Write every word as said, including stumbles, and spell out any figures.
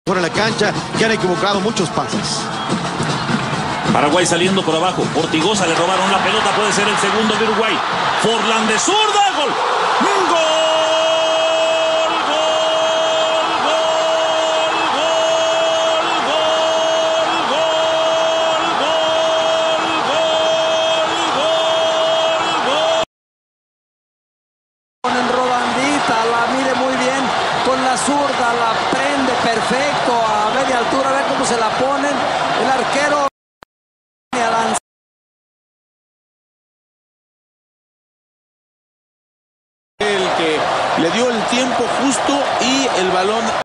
Fuera de la cancha, que han equivocado muchos pases. Paraguay saliendo por abajo. Ortigosa le robaron la pelota. Puede ser el segundo de Uruguay. Forlán de zurda. Gol. Gol. La mide muy bien con la zurda, la prende perfecto a media altura, a ver cómo se la ponen el arquero. El que le dio el tiempo justo y el balón